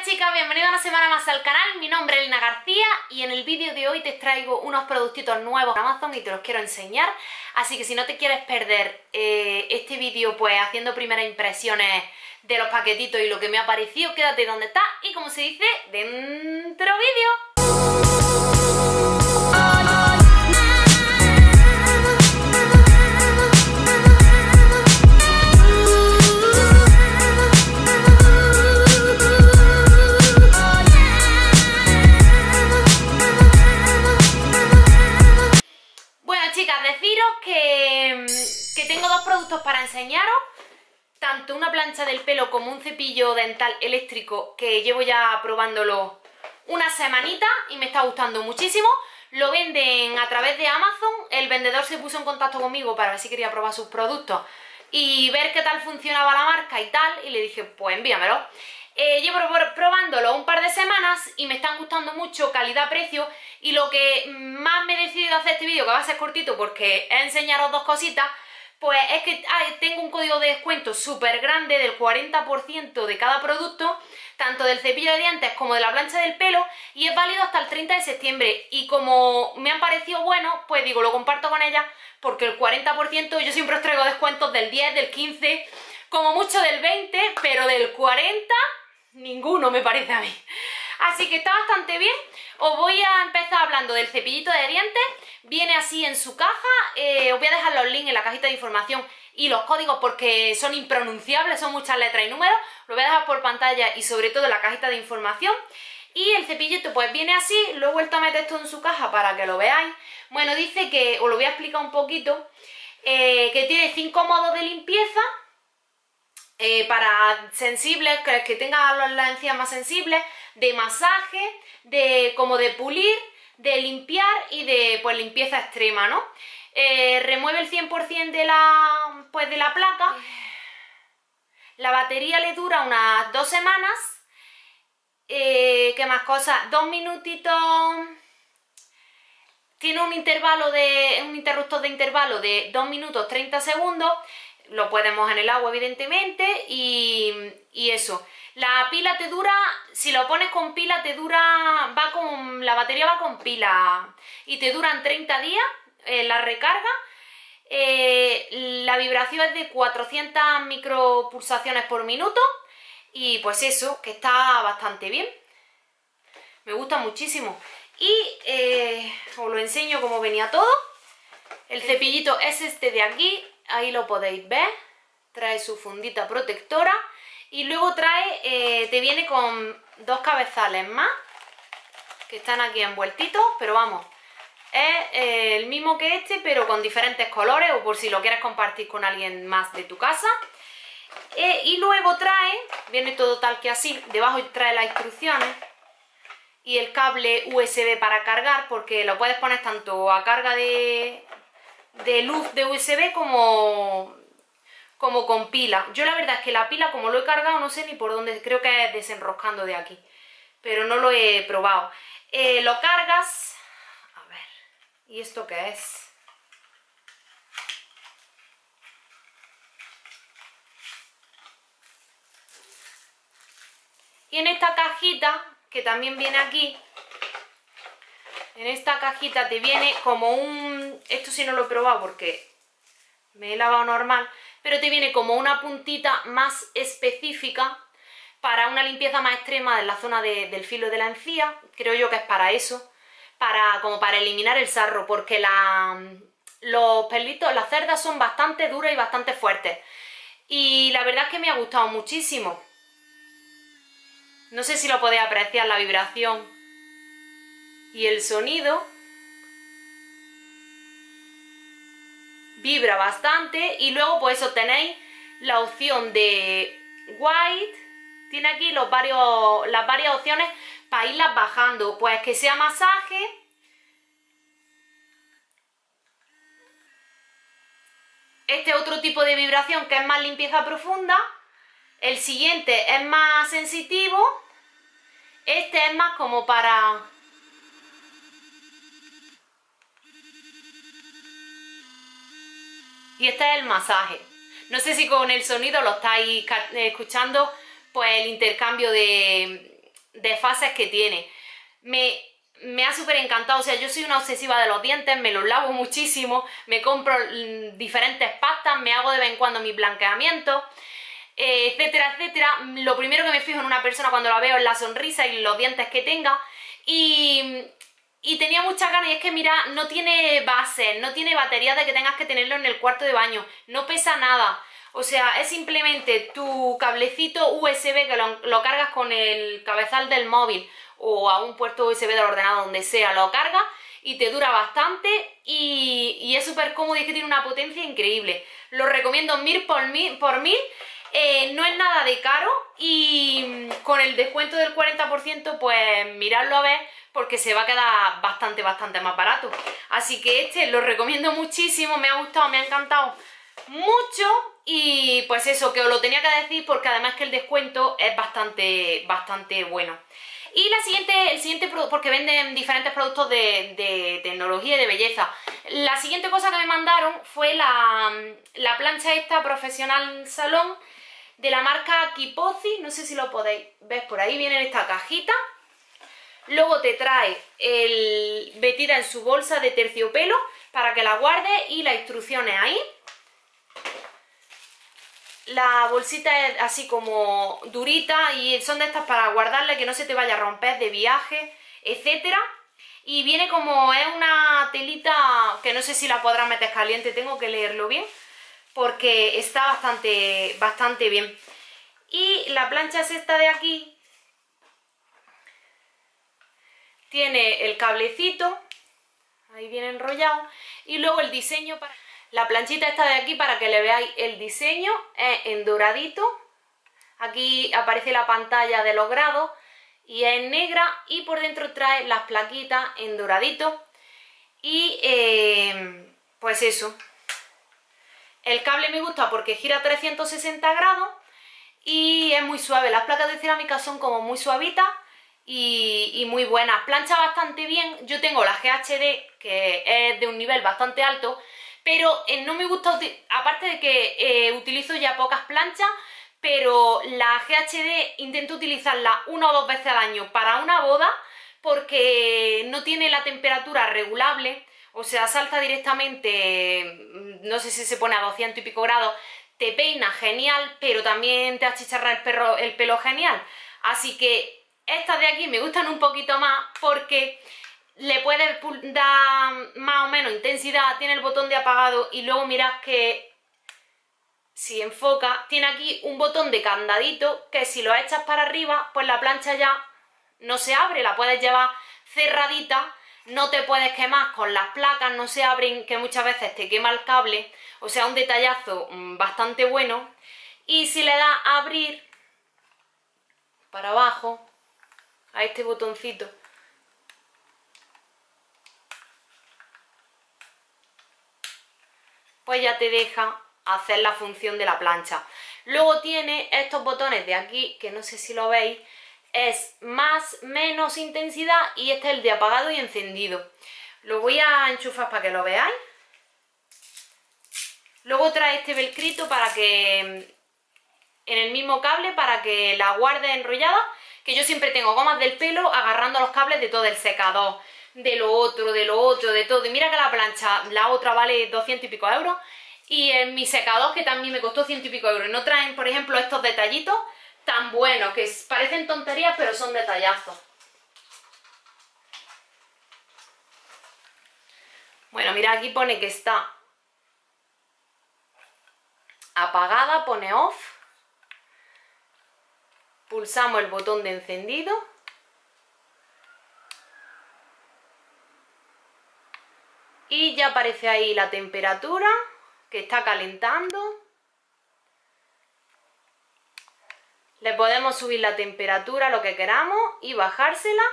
Hola chicas, bienvenidos una semana más al canal. Mi nombre es Elena García y en el vídeo de hoy te traigo unos productitos nuevos de Amazon y te los quiero enseñar. Así que si no te quieres perder este vídeo pues haciendo primeras impresiones de los paquetitos y lo que me ha parecido, quédate donde está y como se dice, dentro vídeo. Deciros que tengo dos productos para enseñaros, tanto una plancha del pelo como un cepillo dental eléctrico que llevo ya probándolo una semanita y me está gustando muchísimo. Lo venden a través de Amazon, el vendedor se puso en contacto conmigo para ver si quería probar sus productos y ver qué tal funcionaba la marca y tal, y le dije pues envíamelo. Llevo probándolo un par de semanas y me están gustando mucho, calidad-precio, y lo que más me he decidido hacer este vídeo, que va a ser cortito porque he enseñaros dos cositas, pues es que tengo un código de descuento súper grande del 40% de cada producto, tanto del cepillo de dientes como de la plancha del pelo, y es válido hasta el 30 de septiembre, y como me han parecido buenos, pues digo, lo comparto con ellas, porque el 40% yo siempre os traigo descuentos del 10, del 15, como mucho del 20, pero del 40... ninguno me parece a mí. Así que está bastante bien. Os voy a empezar hablando del cepillito de dientes. Viene así en su caja. Os voy a dejar los links en la cajita de información y los códigos porque son impronunciables, son muchas letras y números. Lo voy a dejar por pantalla y sobre todo en la cajita de información. Y el cepillito pues viene así. Lo he vuelto a meter esto en su caja para que lo veáis. Bueno, dice que, os lo voy a explicar un poquito, que tiene 5 modos de limpieza. Para sensibles, que tengan las encías más sensibles, de masaje, como de pulir, de limpiar y de pues limpieza extrema, ¿no? Remueve el 100% de la placa. La batería le dura unas 2 semanas. ¿Qué más cosas? 2 minutitos. Tiene un interruptor de intervalo de 2 minutos 30 segundos. Lo puedes mojar en el agua, evidentemente, y eso. La pila te dura, si lo pones con pila, la batería va con pila y te duran 30 días la recarga. La vibración es de 400 micropulsaciones por minuto y pues eso, que está bastante bien. Me gusta muchísimo. Y os lo enseño cómo venía todo. El cepillito es este de aquí. Ahí lo podéis ver, trae su fundita protectora y luego te viene con 2 cabezales más que están aquí envueltitos, pero vamos, es el mismo que este pero con diferentes colores o por si lo quieres compartir con alguien más de tu casa. Y luego viene todo tal que así, debajo trae las instrucciones y el cable USB para cargar, porque lo puedes poner tanto a carga de luz de USB como con pila. Yo la verdad es que la pila, como lo he cargado, no sé ni por dónde, creo que es desenroscando de aquí, pero no lo he probado. Lo cargas, a ver, ¿y esto qué es? Y en esta cajita, que también viene aquí, en esta cajita te viene como esto sí no lo he probado porque me he lavado normal, pero te viene como una puntita más específica para una limpieza más extrema en la zona del filo de la encía. Creo yo que es para eso, como para eliminar el sarro, porque los pelitos, las cerdas son bastante duras y bastante fuertes. Y la verdad es que me ha gustado muchísimo. No sé si lo podéis apreciar, la vibración y el sonido. Vibra bastante y luego pues eso, tenéis la opción de white. Tiene aquí las varias opciones para irlas bajando, pues que sea masaje, este otro tipo de vibración que es más limpieza profunda, el siguiente es más sensitivo, este es más como para... y este es el masaje. No sé si con el sonido lo estáis escuchando, pues el intercambio de desfases que tiene. Me ha súper encantado, o sea, yo soy una obsesiva de los dientes, me los lavo muchísimo, me compro diferentes pastas, me hago de vez en cuando mis blanqueamientos, etcétera, etcétera. Lo primero que me fijo en una persona cuando la veo es la sonrisa y los dientes que tenga, y tenía muchas ganas, y es que mira, no tiene base, no tiene batería de que tengas que tenerlo en el cuarto de baño, no pesa nada. O sea, es simplemente tu cablecito USB que lo cargas con el cabezal del móvil o a un puerto USB del ordenador, donde sea, lo cargas y te dura bastante y es súper cómodo y es que tiene una potencia increíble. Lo recomiendo 1000 por 1000. No es nada de caro y con el descuento del 40% pues miradlo a ver porque se va a quedar bastante más barato. Así que este lo recomiendo muchísimo, me ha gustado, me ha encantado mucho. Y pues eso, que os lo tenía que decir porque además que el descuento es bastante bueno. Y el siguiente producto, porque venden diferentes productos de tecnología y de belleza. La siguiente cosa que me mandaron fue la plancha esta profesional salón de la marca Kipozi. No sé si lo podéis ver por ahí, viene en esta cajita. Luego te trae metida en su bolsa de terciopelo para que la guardes y las instrucciones ahí. La bolsita es así como durita y son de estas para guardarle, que no se te vaya a romper de viaje, etcétera. Y viene como, es una telita que no sé si la podrás meter caliente, tengo que leerlo bien, porque está bastante bien. Y la plancha es esta de aquí, tiene el cablecito, ahí viene enrollado, y luego el diseño para... La planchita esta de aquí, para que le veáis el diseño, es en doradito. Aquí aparece la pantalla de los grados y es en negra, y por dentro trae las plaquitas en doradito. Y pues eso. El cable me gusta porque gira 360 grados y es muy suave. Las placas de cerámica son como muy suavitas y muy buenas. Plancha bastante bien. Yo tengo la GHD, que es de un nivel bastante alto, pero no me gusta, aparte de que utilizo ya pocas planchas, pero la GHD intento utilizarla 1 o 2 veces al año para una boda porque no tiene la temperatura regulable, o sea, salta directamente, no sé si se pone a 200 y pico grados, te peina genial, pero también te achicharra el pelo genial. Así que estas de aquí me gustan un poquito más porque le puedes dar más o menos intensidad, tiene el botón de apagado y luego mirad que si enfoca, tiene aquí un botón de candadito que si lo echas para arriba, pues la plancha ya no se abre, la puedes llevar cerradita, no te puedes quemar con las placas, no se abren, que muchas veces te quema el cable, o sea, un detallazo bastante bueno. Y si le das a abrir para abajo, a este botoncito, pues ya te deja hacer la función de la plancha. Luego tiene estos botones de aquí, que no sé si lo veis, es más, menos intensidad, y este es el de apagado y encendido. Lo voy a enchufar para que lo veáis. Luego trae este velcrito para que, en el mismo cable, para que la guarde enrollada, que yo siempre tengo gomas del pelo agarrando los cables de todo, el secador, de lo otro, de todo. Y mira que la plancha, la otra vale 200 y pico euros, y en mi secador, que también me costó 100 y pico euros, no traen, por ejemplo, estos detallitos tan buenos, que parecen tonterías, pero son detallazos. Bueno, mira, aquí pone que está apagada, pone off. Pulsamos el botón de encendido. Y ya aparece ahí la temperatura, que está calentando. Le podemos subir la temperatura a lo que queramos y bajársela.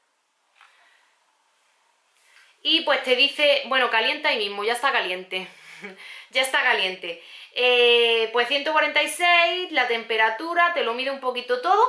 Y pues te dice, bueno, calienta ahí mismo, ya está caliente. Ya está caliente. Pues 146, la temperatura, te lo mide un poquito todo.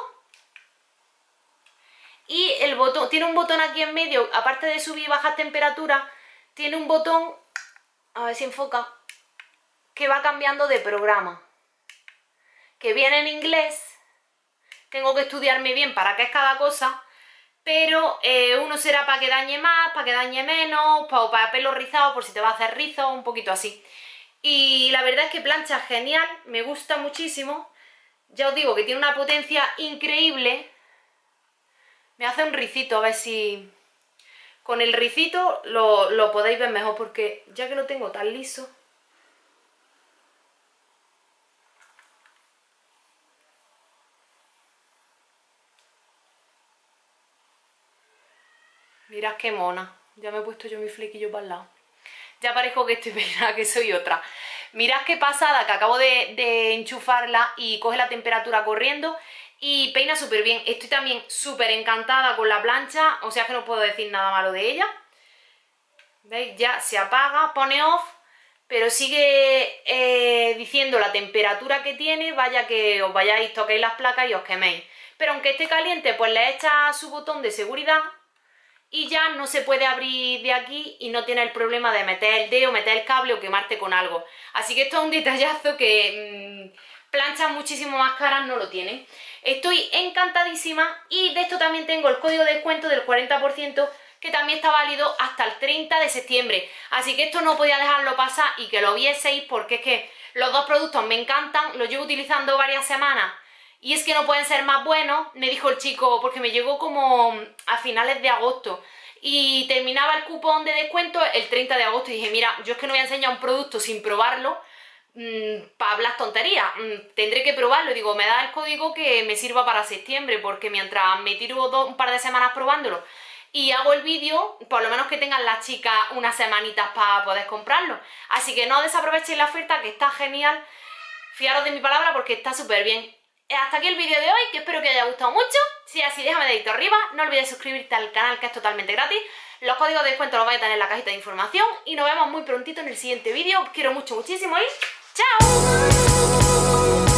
Y el botón, tiene un botón aquí en medio, aparte de subir y bajar temperatura, tiene un botón, a ver si enfoca, que va cambiando de programa. Que viene en inglés, tengo que estudiarme bien para qué es cada cosa, pero uno será para que dañe más, para que dañe menos, para pelo rizado, por si te va a hacer rizo, un poquito así. Y la verdad es que plancha genial, me gusta muchísimo. Ya os digo que tiene una potencia increíble. Me hace un ricito, a ver si con el ricito lo podéis ver mejor, porque ya que lo tengo tan liso. Mirad qué mona. Ya me he puesto yo mi flequillo para el lado. Ya parezco que estoy peinada, que soy otra. Mirad qué pasada, que acabo de enchufarla y coge la temperatura corriendo y peina súper bien. Estoy también súper encantada con la plancha, o sea que no puedo decir nada malo de ella. ¿Veis? Ya se apaga, pone off, pero sigue diciendo la temperatura que tiene, vaya que os vayáis, toquéis las placas y os queméis. Pero aunque esté caliente, pues le echa su botón de seguridad y ya no se puede abrir de aquí y no tiene el problema de meter el dedo, meter el cable o quemarte con algo. Así que esto es un detallazo que planchas muchísimo más caras no lo tienen. Estoy encantadísima y de esto también tengo el código de descuento del 40%, que también está válido hasta el 30 de septiembre. Así que esto no podía dejarlo pasar y que lo vieseis, porque es que los dos productos me encantan, los llevo utilizando varias semanas y es que no pueden ser más buenos, me dijo el chico, porque me llegó como a finales de agosto y terminaba el cupón de descuento el 30 de agosto y dije, mira, yo es que no voy a enseñar un producto sin probarlo para hablar tonterías, tendré que probarlo. Y digo, me da el código que me sirva para septiembre, porque mientras me tiro un par de semanas probándolo y hago el vídeo, por lo menos que tengan las chicas unas semanitas para poder comprarlo. Así que no desaprovechéis la oferta, que está genial, fiaros de mi palabra porque está súper bien. Hasta aquí el vídeo de hoy, que espero que os haya gustado mucho. Si es así, déjame dedito arriba, no olvides suscribirte al canal, que es totalmente gratis. Los códigos de descuento los vais a tener en la cajita de información y nos vemos muy prontito en el siguiente vídeo. Os quiero mucho, muchísimo y ¡chao!